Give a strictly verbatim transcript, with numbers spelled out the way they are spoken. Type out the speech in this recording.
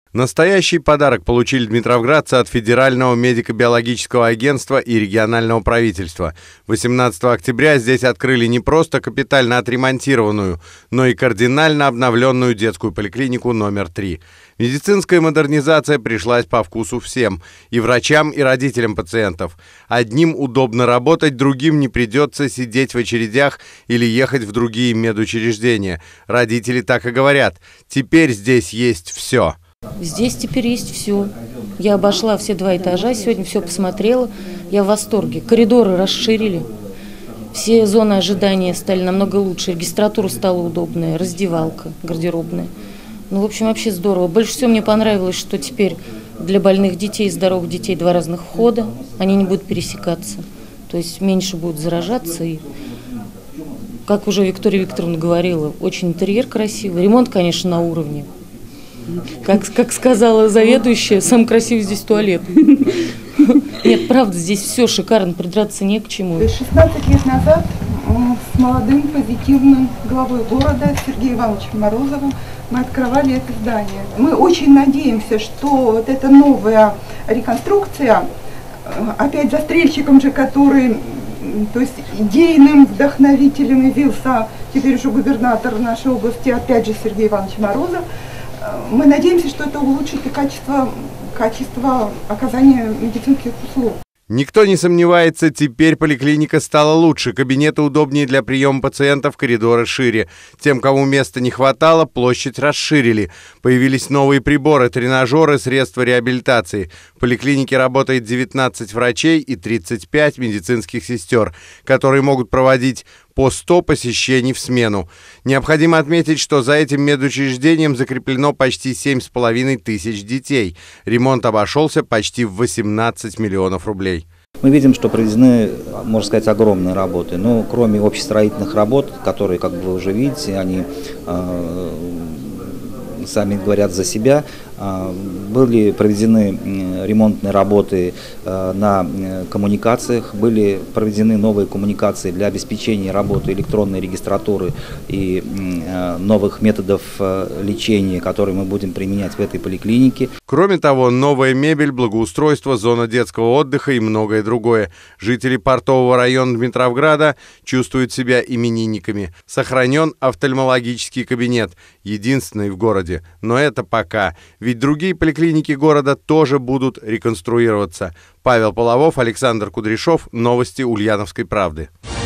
Настоящий подарок получили дмитровградцы от Федерального медико-биологического агентства и регионального правительства. восемнадцатого октября здесь открыли не просто капитально отремонтированную, но и кардинально обновленную детскую поликлинику номер три. Медицинская модернизация пришлась по вкусу всем – и врачам, и родителям пациентов. Одним удобно работать, другим не придется сидеть в очередях или ехать в другие медучреждения. Родители так и говорят – теперь здесь есть все. Здесь теперь есть все. Я обошла все два этажа, сегодня все посмотрела. Я в восторге. Коридоры расширили. Все зоны ожидания стали намного лучше. Регистратура стала удобная, раздевалка, гардеробная. Ну, в общем, вообще здорово. Больше всего мне понравилось, что теперь для больных детей и здоровых детей два разных входа. Они не будут пересекаться. То есть меньше будут заражаться. И, как уже Виктория Викторовна говорила, очень интерьер красивый. Ремонт, конечно, на уровне. Как, как сказала заведующая, самый красивый здесь туалет. Нет, правда, здесь все шикарно, придраться не к чему. шестнадцать лет назад с молодым, позитивным главой города Сергеем Ивановичем Морозовым мы открывали это здание. Мы очень надеемся, что вот эта новая реконструкция, опять застрельщиком же, который, то есть идейным вдохновителем явился теперь уже губернатор нашей области, опять же Сергей Иванович Морозов, мы надеемся, что это улучшит и качество, качество оказания медицинских услуг. Никто не сомневается, теперь поликлиника стала лучше, кабинеты удобнее для приема пациентов, коридоры шире. Тем, кому места не хватало, площадь расширили. Появились новые приборы, тренажеры, средства реабилитации. В поликлинике работает девятнадцать врачей и тридцать пять медицинских сестер, которые могут проводить по сто посещений в смену. Необходимо отметить, что за этим медучреждением закреплено почти семь с половиной тысяч детей. Ремонт обошелся почти в восемнадцать миллионов рублей. Мы видим, что проведены, можно сказать, огромные работы. Но кроме общестроительных работ, которые, как вы уже видите, они э, сами говорят за себя, э, были проведены ремонтные работы э, на коммуникациях, были проведены новые коммуникации для обеспечения работы электронной регистратуры и э, новых методов э, лечения, которые мы будем применять в этой поликлинике. Кроме того, новая мебель, благоустройство, зона детского отдыха и многое другое. Жители портового района Дмитровграда чувствуют себя именинниками. Сохранен офтальмологический кабинет, единственный в городе. Но это пока. Ведь другие поликлиники города тоже будут реконструироваться. Павел Половов, Александр Кудряшов. Новости Ульяновской правды.